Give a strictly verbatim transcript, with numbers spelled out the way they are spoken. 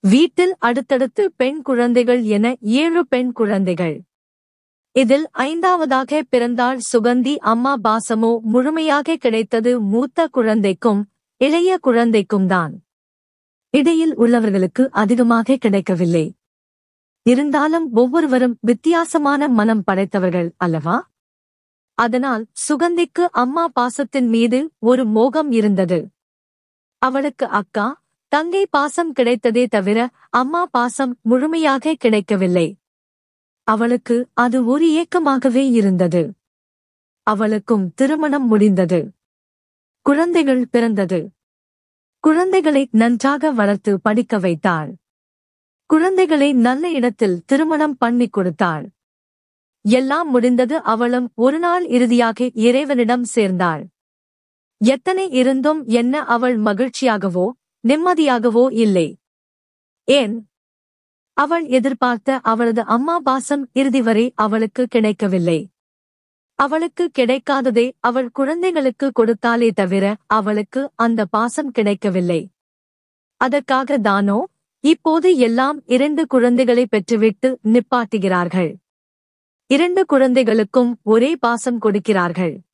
வீட்டில் அடுத்தடுத்து பெண் குழந்தைகள் என ஏழு பெண் குழந்தைகள். இதில் ஐந்தாவதாக பிறந்தாள் சுகந்தி. அம்மா பாசமோ முழுமையாக கிடைத்தது மூத்த குழந்தைக்கும் இளைய குழந்தைக்கும் தான். இடையில் உள்ளவர்களுக்கு அதிகமாக கிடைக்கவில்லை. இருந்தாலும் ஒவ்வொருவரும் வித்தியாசமான மனம் படைத்தவர்கள் அல்லவா? அதனால் சுகந்திக்கு அம்மா பாசத்தின் மீது ஒரு மோகம் இருந்தது. அவளுக்கு அக்கா, தங்கை பாசம் கிடைத்ததே தவிர அம்மா பாசம் முழுமையாக கிடைக்கவில்லை. அவளுக்கு அது ஒரு ஏக்கமாகவே இருந்தது. அவளுக்கும் திருமணம் முடிந்தது. குழந்தைகள் பிறந்தது. குழந்தைகளை நன்றாக வளர்த்து படிக்க வைத்தாள். குழந்தைகளை நல்ல இடத்தில் திருமணம் பண்ணி கொடுத்தாள். எல்லாம் முடிந்தது. அவளும் ஒருநாள் இறுதியாக இறைவனிடம் சேர்ந்தாள். எத்தனை இருந்தும் என்ன அவள் மகிழ்ச்சியாகவோ நிம்மதியாகவோ இல்லை. ஏன்? அவள் எதிர்பார்த்த அவளது அம்மா பாசம் இறுதி வரை அவளுக்கு கிடைக்கவில்லை. அவளுக்கு கிடைக்காததை அவள் குழந்தைகளுக்கு கொடுத்தாலே தவிர அவளுக்கு அந்த பாசம் கிடைக்கவில்லை. அதற்காக தானோ இப்போது எல்லாம் இரண்டு குழந்தைகளை பெற்றுவிட்டு நிப்பாட்டுகிறார்கள். இரண்டு குழந்தைகளுக்கும் ஒரே பாசம் கொடுக்கிறார்கள்.